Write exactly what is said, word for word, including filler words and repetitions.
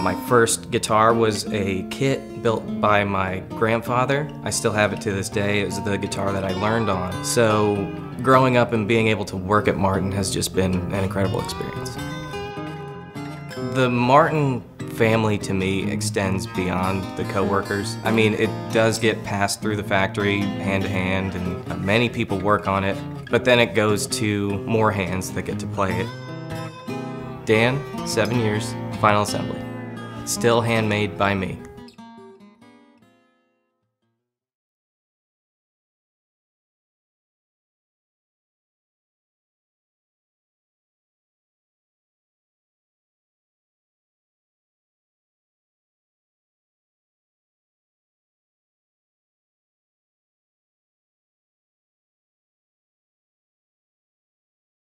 My first guitar was a kit built by my grandfather. I still have it to this day. It was the guitar that I learned on. So growing up and being able to work at Martin has just been an incredible experience. The Martin family to me extends beyond the co-workers. I mean, it does get passed through the factory hand to hand, and many people work on it, but then it goes to more hands that get to play it. Dan, seven years, final assembly. Still handmade by me.